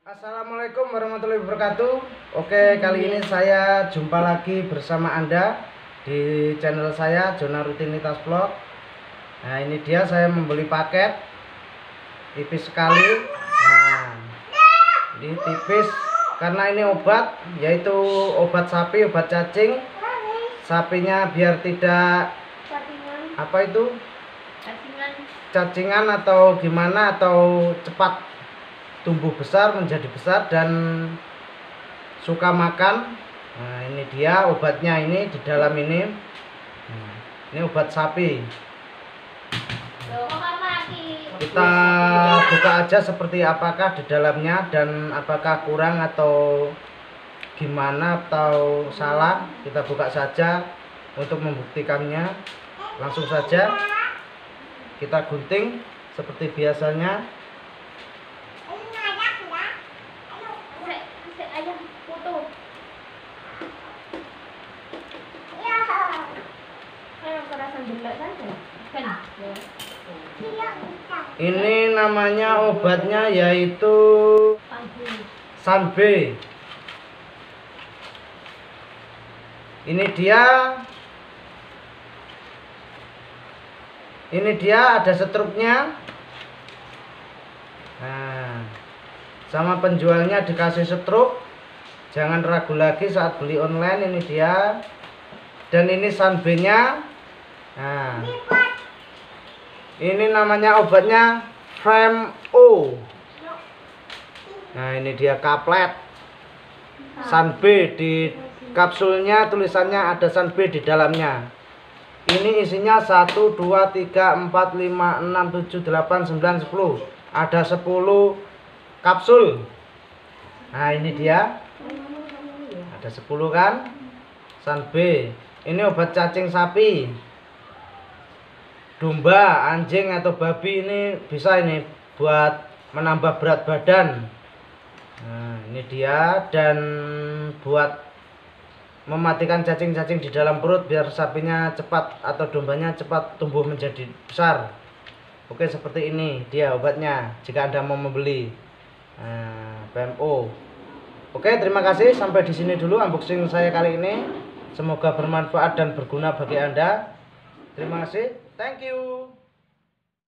Assalamualaikum warahmatullahi wabarakatuh. Oke, kali ini saya jumpa lagi bersama Anda di channel saya Zona Rutinitas Vlog. Nah, ini dia saya membeli paket tipis sekali. Nah, ini tipis karena ini obat, yaitu obat sapi, obat cacing. Sapinya biar tidak cacingan atau gimana, atau cepat tumbuh besar, menjadi besar dan suka makan. Nah, ini dia obatnya, ini di dalam ini. Ini obat sapi. Kita buka aja seperti apakah di dalamnya dan apakah kurang atau gimana atau salah. Kita buka saja untuk membuktikannya. Langsung saja kita gunting seperti biasanya. Ini namanya obatnya yaitu Sanbe. Ini dia ada struknya. Nah, sama penjualnya dikasih struk. Jangan ragu lagi saat beli online. Ini dia. Dan ini Sanbe-nya. Nah, ini namanya obatnya Frame-O. Nah, ini dia kaplet Sanbe. Di kapsulnya tulisannya ada Sanbe di dalamnya. Ini isinya 1, 2, 3, 4, 5, 6, 7, 8, 9, 10. Ada 10 kapsul. Nah, ini dia. Ada 10 kan? Sanbe. Ini obat cacing sapi, domba, anjing atau babi. Ini bisa ini buat menambah berat badan. Nah, ini dia. Dan buat mematikan cacing-cacing di dalam perut biar sapinya cepat atau dombanya cepat tumbuh menjadi besar. Oke, seperti ini dia obatnya jika Anda mau membeli. Nah, PMO. Oke, terima kasih. Sampai di sini dulu unboxing saya kali ini. Semoga bermanfaat dan berguna bagi Anda. Terima kasih. Thank you.